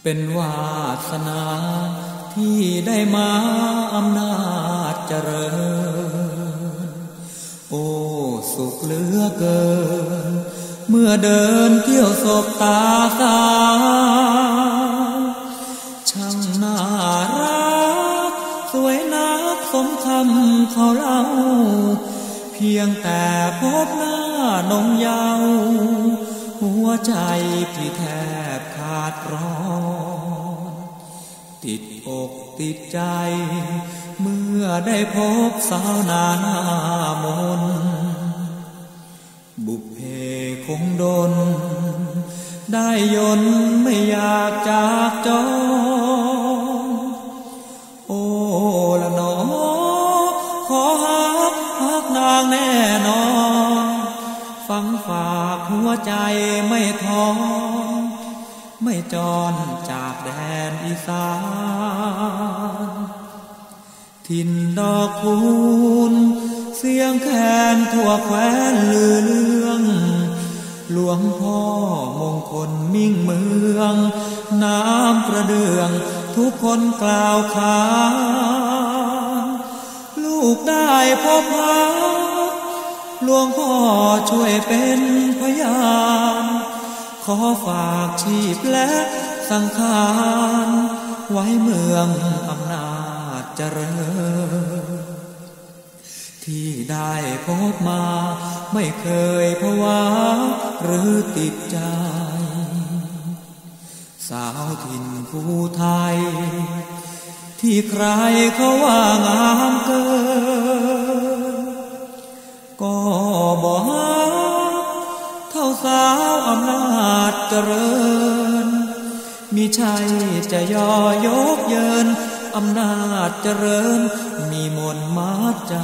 เป็นวาสนาที่ได้มาอำนาจเจริญโอ้สุขเหลือเกินเมื่อเดินเที่ยวศพตาสาวช่างน่ารักสวยนักสมคำเขาเล่าเพียงแต่พบหน้านงเยาว์หัวใจพี่แทบขาดร้อนติดอกติดใจเมื่อได้พบสาวหน้ามนบุพเพคงดลได้ยนไม่อยากจากจรโอ้ละหนอขอฮักนางแน่นอนฟังฝากหัวใจไม่ท้อไม่จรจากแดนอีสานถิ่นดอกคูณเสียงแคนทั่วแคว้นลือเรื่องหลวงพ่อมงคลมิ่งเมืองน้ำกระเดื่องทุกคนกล่าวขานลูกได้พบพาหลวงพ่อช่วยเป็นพยานขอฝากชีพและสังขารไว้เมืองอำนาจเจริญที่ได้พบมาไม่เคยภาวะหรือติดใจสาวถิ่นภูไทยที่ใครเขาว่างามเกินก็บ่เท่าสาวอำนาจเจริญมิใช่จะย่อยกเยินอำนาจเจริญมีมนต์มัดใจ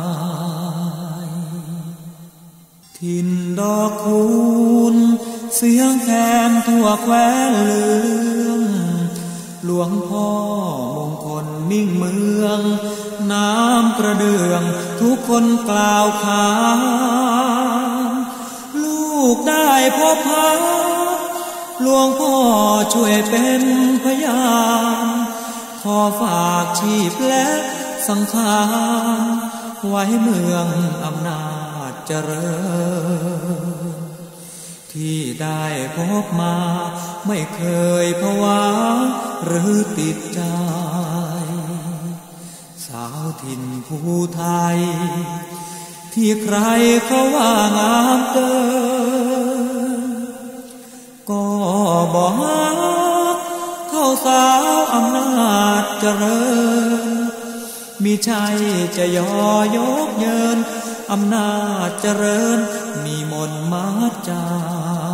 ถิ่นดอกคูณเสียงแคนทั่วแคว้นลือเรื่องหลวงพ่อมงคลมิ่งเมืองน้ำกระเดื่องทุกคนกล่าวขานลูกได้พบพาหลวงพ่อช่วยเป็นพยานขอฝากชีพและสังขารไว้เมืองอำนาจเจริญที่ได้พบมาไม่เคยภาวะหรือติดใจสาวถิ่นภูไทยที่ใครเขาว่างามเกินก็บ่เท่าสาวอำนาจเจริญมิใช่จะย่อยกเยินอำนาจเจริญมีมนต์มัดใจ